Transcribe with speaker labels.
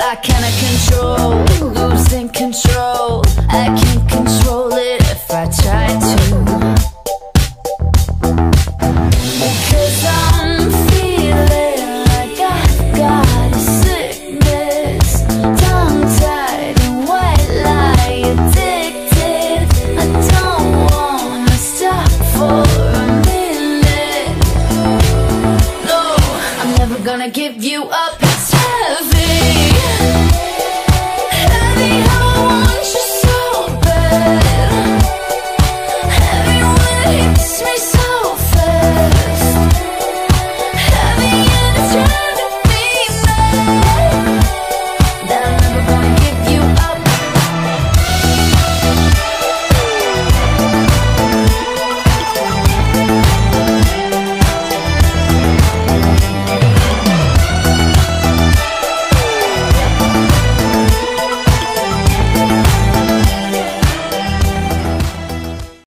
Speaker 1: I cannot control, losing control. I can't control it if I try to. Because I'm feeling like I've got a sickness, tongue-tied and white lie addicted. I don't wanna stop for a minute. No, I'm never gonna give you up.